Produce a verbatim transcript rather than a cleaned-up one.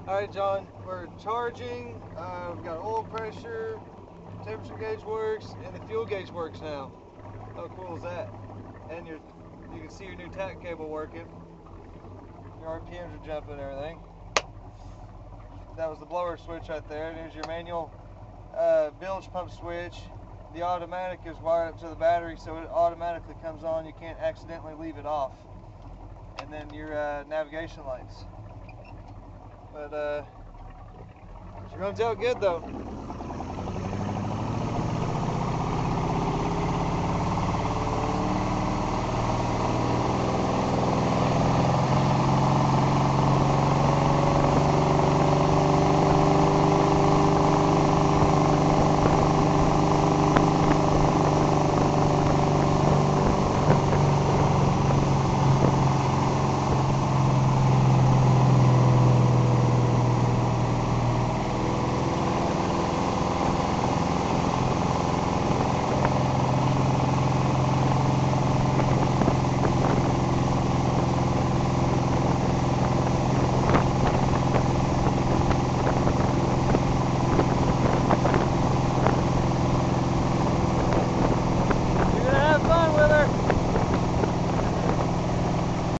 All right, John, we're charging. Uh, we've got oil pressure, temperature gauge works, and the fuel gauge works now. How cool is that? And your, you can see your new tack cable working. Your R P Ms are jumping and everything. That was the blower switch right there. There's your manual uh, bilge pump switch. The automatic is wired up to the battery, so it automatically comes on. You can't accidentally leave it off. And then your uh, navigation lights. But uh, it's going to tell good though.